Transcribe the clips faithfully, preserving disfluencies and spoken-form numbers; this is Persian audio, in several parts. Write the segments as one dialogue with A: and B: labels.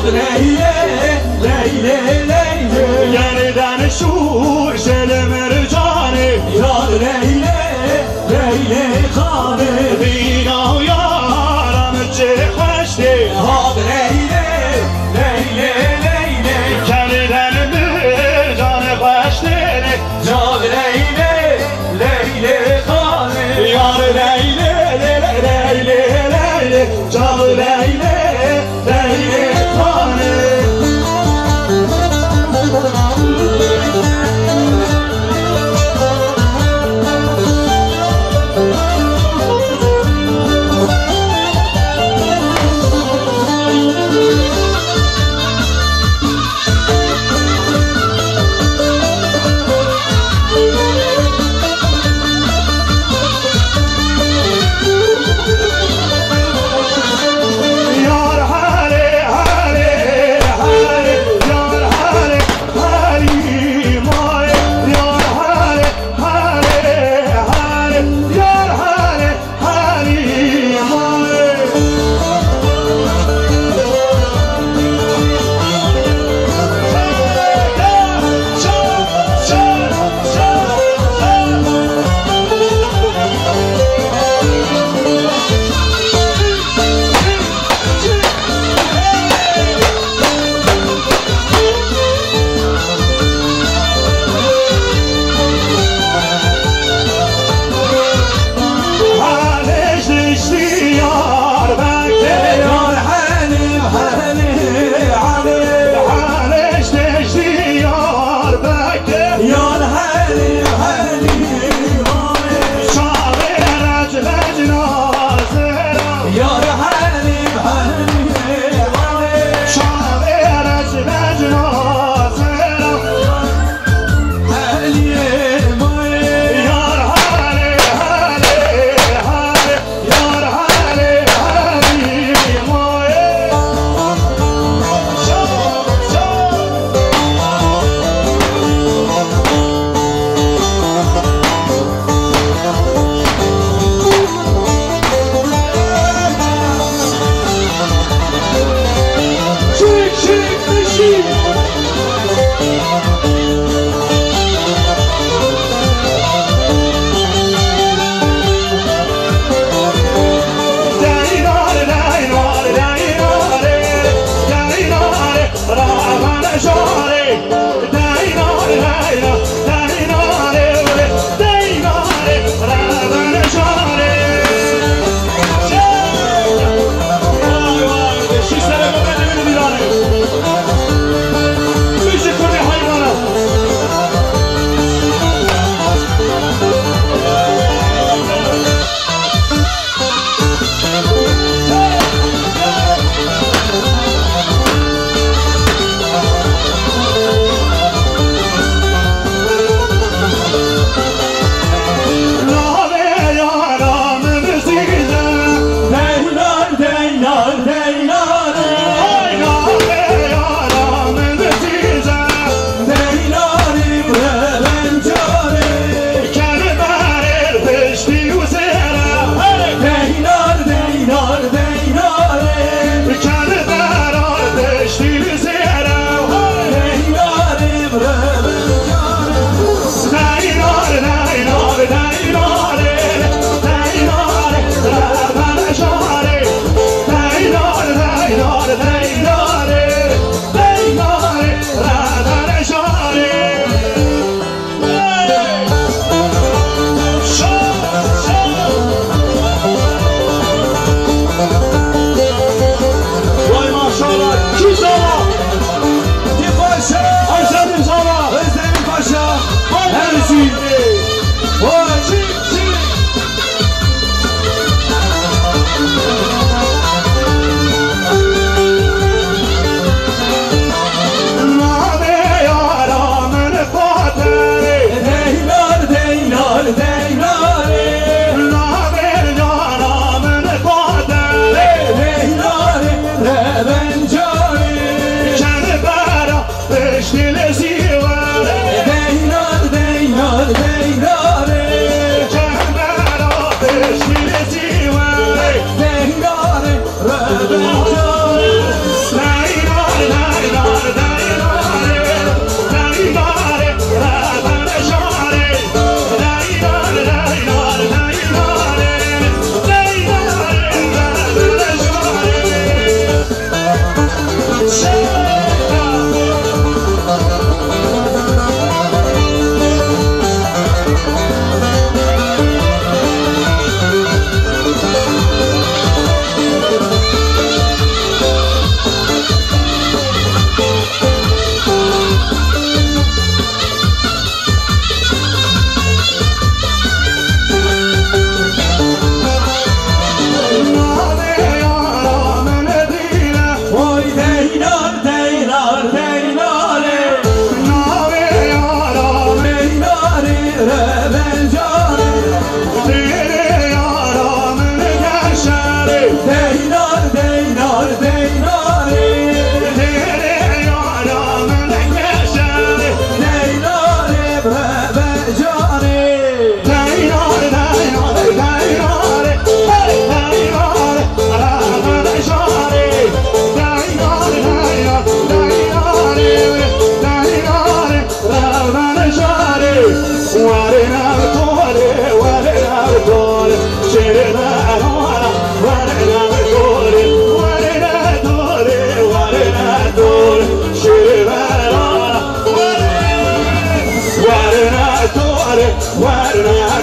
A: لیله لیله لیله
B: گردن شور شل مرجانه
A: یاد لیله لیله خانه
B: بینا یارم چه خوشته
A: هاد لیله لیله لیله
B: گردن مرجان خوشته
A: جاد لیله لیله خانه
B: یار لیله لیله لیله لیله جان لیله لیله خانه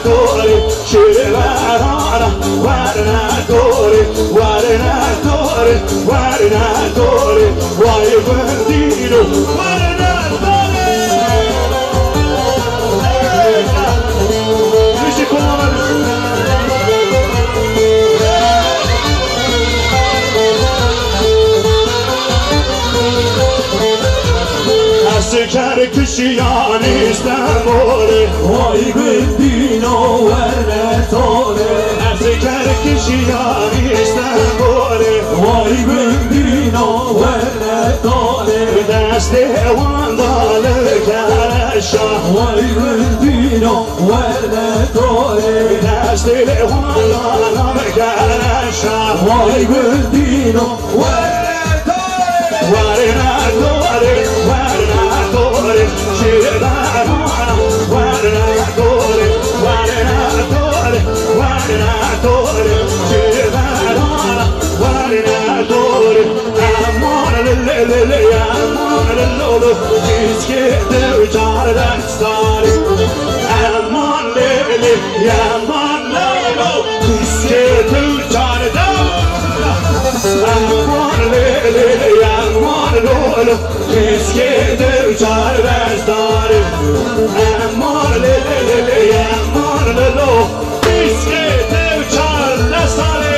B: نداری شیر برانه ور نداری ور نداری ور نداری وای بندینو ور نداری میشه کنم Şeker kışıyan İstanbul'u
A: Vay gündino vernetore
B: Şeker kışıyan İstanbul'u
A: Vay gündino vernetore
B: Deste vandalı karaşa
A: Vay gündino vernetore
B: Deste vandalı karaşa
A: Vay gündino
B: vernetore Vernetore Şire barana Vernetore Vernetore Vernetore Şire barana Vernetore Aman lelele aman lelolo Biskete uçardan stari Aman lelele aman lelolo Biskete uçardan Aman lelele aman lelolo Biskete uçardan stari Aman lelele aman lelolo Biskete uçardan stari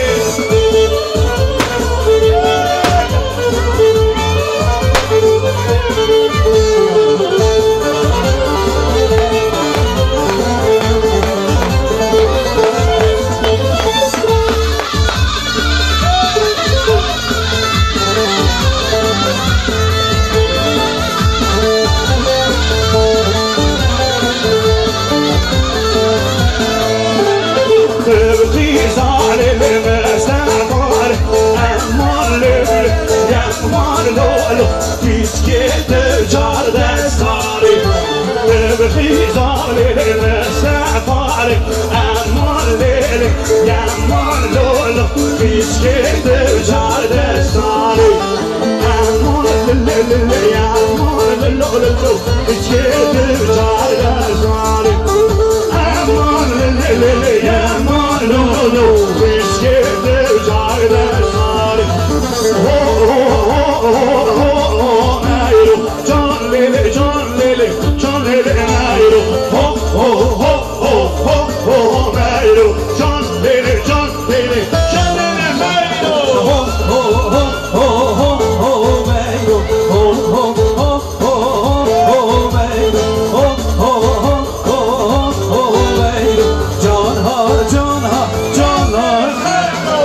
B: Biskete uçardan stari Bebrizale mesafari Aman lele yaman lolo Biskete uçardan stari Aman lele yaman lolo Biskete uçardan stari Aman lele yaman lolo Biskete uçardan stari Oh oh oh oh oh John Lily, John Lily, John Lily, Nairo. Ho, ho, ho, ho, ho, ho, Nairo. John Lily, John Lily, John Lily, Nairo.
A: Ho, ho, ho, ho, ho, ho, Nairo. Ho, ho, ho, ho, ho, Nairo. Ho, ho, ho, ho, ho, Nairo. John ha, John ha, John ha, Nairo.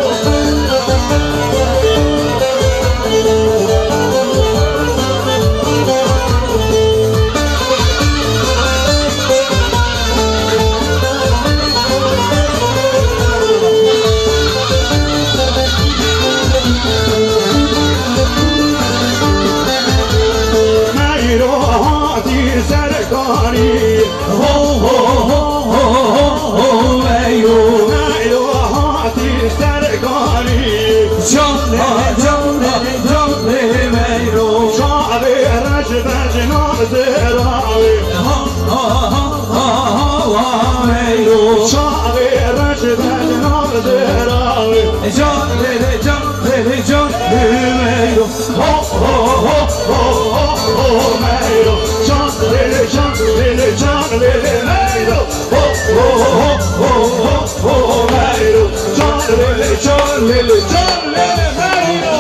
A: Ho, ho, ho, ho, ho, ho, Nairo.
B: Nairo hati sergani.
A: John ha, John ha, John le Nairo.
B: Şabe rajda cenab zerawi.
A: Ha, ha, ha, ha, ha, Nairo.
B: Şabe rajda cenab zerawi.
A: John le le, John le le, John le Nairo.
B: Ho, ho, ho, ho, ho, ho, Nairo. John Lily, John Lily, John Lily, Nairo. Ho, ho, ho, ho, ho, ho, Nairo. John Lily, John Lily, John Lily, Nairo.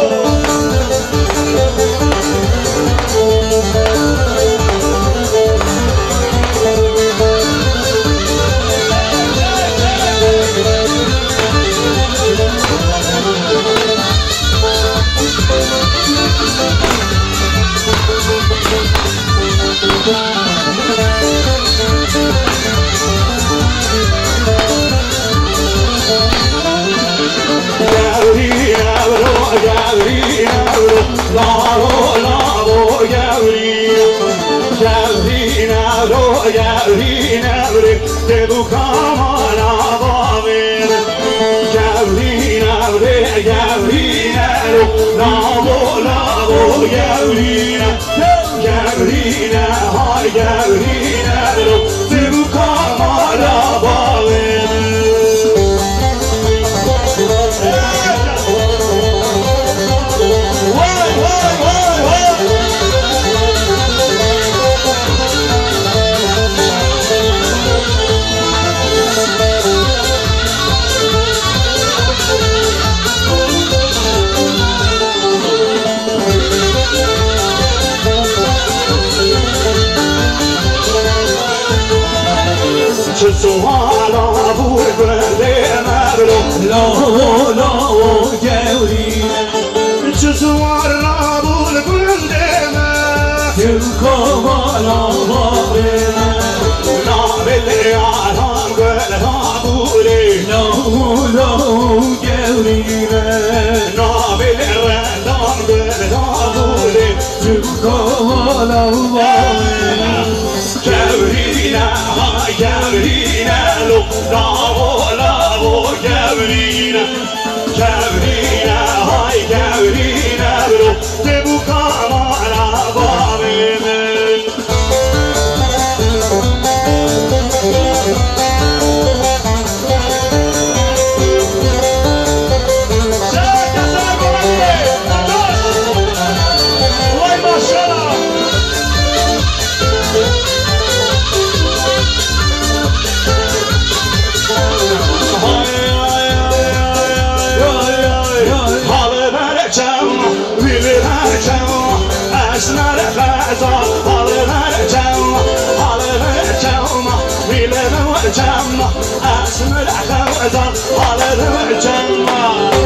B: Gavrina, hi Gavrina, tu come on, چه سوالا بود گل مبلو
A: لا لا گورینه
B: چه سوالا بود گل
A: دل کوالا بارینه
B: نابل یاران گل بابولی
A: لا لا گورینه
B: نابل رندان گل بابولی
A: دل کوالا بارینه
B: گورینه های گورینه لو لاو لاو گورینه گورینه های گورینه لو دبو کامالا بابینه
C: الجنة اسم الأخوة على الجنة